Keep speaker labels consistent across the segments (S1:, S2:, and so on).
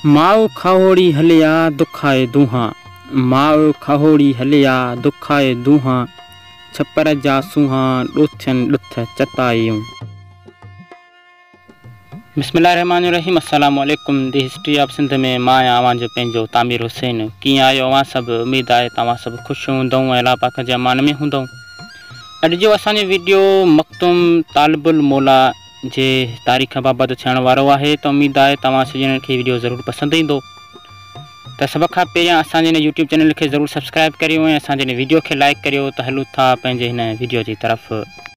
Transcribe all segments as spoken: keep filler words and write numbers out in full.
S1: माओ खाहोड़ी हलिया दुखाए दूहां, माओ खाहोड़ी हलिया दुखाए दूहां, छपर जा सूहां ॾुथनि ॾुथ चतायूं। बिस्मिल्लाहिर्रहमानिर्रहीम। अस्सलाम वालेकुम। दी हिस्ट्री ऑफ सिंध में मां आहियां अवां जो पंहिंजो तामिर हुसैन। कीअं आहियो अवां सभु? उमेदु आहे तव्हां सभु ख़ुशि हूंदव ऐं अलाह पाक जे अमान में हूंदव। अॼु जो असांजो वीडियो मख़्तूम तालिबुल मौला जे तारीख़ बाबति थियण वारो आहे, त उमेदु आहे तव्हां सॼणनि खे वीडियो ज़रूरु पसंदि ईंदो। त सभ खां पहिरियां असांजे हिन यूट्यूब चैनल खे ज़रूरु सब्सक्राइब करियो ऐं असांजे हिन वीडियो खे लाइक करियो। त हलूं था पंहिंजे हिन वीडियो जी तरफ़।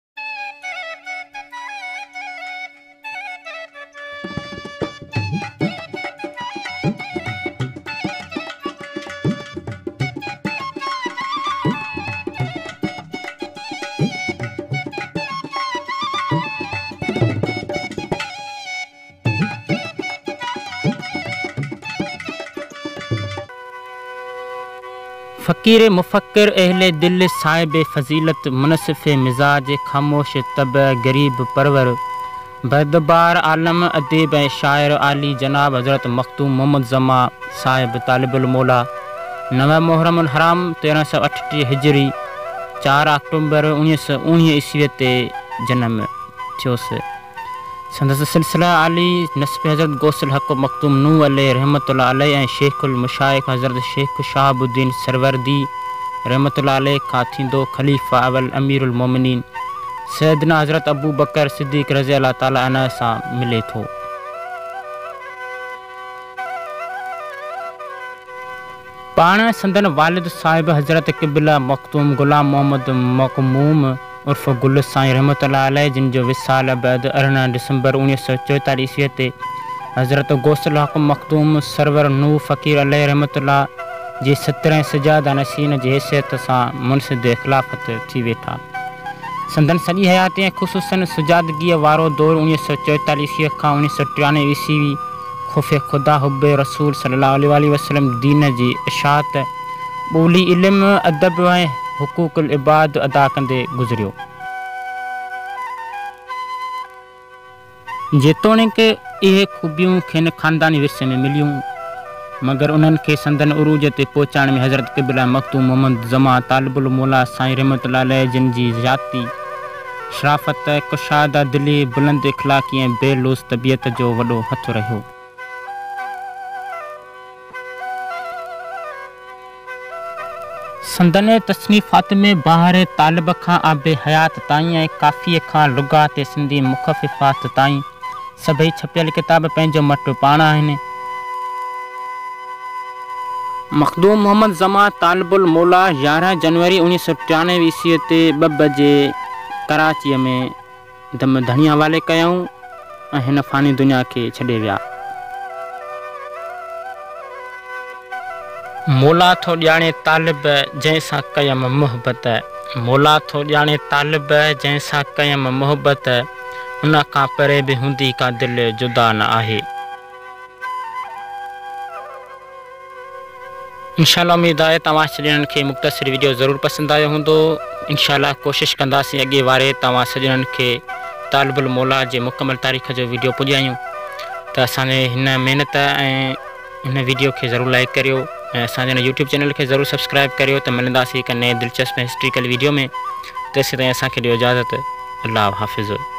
S1: फ़कीर मुफ़क्किर अहले दिल साहिब फ़ज़ीलत मुनसिफ़ मिज़ाज ख़ामोश तब गरीब परवर बदबार आलम अदीब ऐं शाइर आली जनाब हज़रत मख़्तूम मोहम्मद ज़मा साहिब तालिबुल मौला नव मुहर्रम हराम तेरहं सौ अठटीह हिजरी चार अक्टूबर उणिवीह सौ उणिवीह ईस्वीअ ते जनम थियोसि। संदसि सिलसिला आली नस्ब हज़रत गौसल हक़ मख़्तूम नू अलैह रहमतुल्लाह अलैह ऐं शेखुल मुशाइख़ हज़रत शेख शहाबुद्दीन सरवर्दी रहमतुल्लाह अलैह खां थींदो ख़लीफ़ा अवल अमीरुल मोमिनीन सैयदना हज़रत अबू बकर सिद्दीक़ रज़ी अल्लाह ताला अन्हु सां मिले थो। पाण संदन वालिद साहिब हज़रत क़िबला मख़्तूम ग़ुलाम मोहम्मद मक़मूम उर्फ़ गुल साईं रहमतुल्लाह अलैह, जिन जो विसाल बैदि अरिड़हं दिसंबर उणिवीह सौ चोएतालीह ईस्वीअ ते हज़रत गौसल हक़ मख़्तूम सरवर नू फ़क़ीर अलैह रहमतुल्लाह जे सत्रहं सजादा नशीन जी हैसियत सां मुनसिद ख़िलाफ़त थी वेठा। संदन सॼी हयाती ऐं ख़ुसूसन सुजादगीअ वारो दौरु उणिवीह सौ चोएतालीह ईस्वीअ खां उणिवीह सौ टियानवे ईस्वी ख़ौफ़ ख़ुदा हुब रसूल सल्लल्लाहु अलैहि वसल्लम दीन जी इशाअत ॿोली इल्मु अदब ऐं हुक़ूक़ुल इबाद अदा कंदे गुज़रियो। जेतोणीकि इहे खूबियूं खेनि ख़ानदानी विरसे में मिलियूं, मगर उन्हनि खे संदन उरूज ते पहुचाइण में हज़रत क़िबला मख़्तूम मोहम्मद ज़मा तालिबुल मौला साईं रहमतुल्लाह अलैह, जिन जी ज़ाती शराफ़त कुशादा दिली बुलंद इख़लाक़ी ऐं बेलूस तबियत जो वॾो हथु रहियो। संदन तसनीफ़ात में बहार तालिब खां आबे हयात ताईं ऐं काफ़ीअ खां लुगात सिंधी मुख़फ़िफ़ात ताईं सभई छपियल किताब पंहिंजो मट पाण आहिनि। मख़्दूम मोहम्मद ज़मा तालिबुल मौला यारहं जनवरी उणिवीह सौ टियानवे ईस्वीअ ते ॿ बजे कराचीअ में दम धणी हवाले कयऊं ऐं हिन फ़ानी दुनिया खे छॾे विया। मौला थो ॼाणे तालिब जंहिंसां कयम मुहबत, मौला थो ॼाणे तालिब जंहिंसां कयम मुहबत, उन खां परे बि हूंदी का दिलि जुदा न आहे। इंशाअल्लाह उमेदु आहे तव्हां सॼणनि खे मुख़्तसिर वीडियो ज़रूरु पसंदि आयो हूंदो। इंशाअल्लाह कोशिशि कंदासीं अॻे वारे तव्हां सॼणनि खे तालिबुल मौला जे मुकमल तारीख़ जो वीडियो पुॼायूं। त असांजे हिन महिनत ऐं हिन वीडियो खे ज़रूरु लाइक करियो ऐं असांजे हिन यूट्यूब चैनल खे ज़रूरु सब्सक्राइब करियो। त मिलंदासीं हिकु नए दिलचस्प हिस्ट्रिकल वीडियो में। तेसिताईं असांखे ॾियो इजाज़त। अल्लाह हाफ़िज़।